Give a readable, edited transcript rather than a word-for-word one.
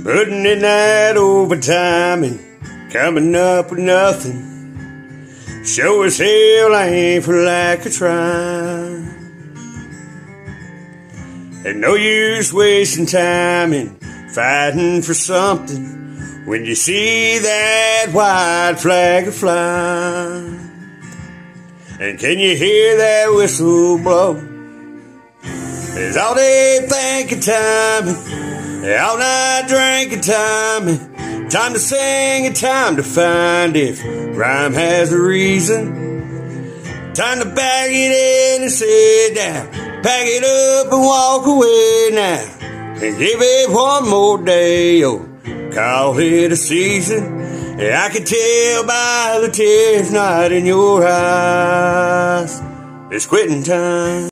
Putting in that overtime and coming up with nothing. Sure as hell I ain't for lack of trying. Ain't no use wasting time and fighting for something when you see that white flag a fly. And can you hear that whistle blow? It's all day thinking time, all night drinking time. Time to sing and time to find if rhyme has a reason. Time to bag it in and sit down, pack it up and walk away now, and give it one more day, or call it a season. Yeah, I can tell by the tears not in your eyes, it's quitting time.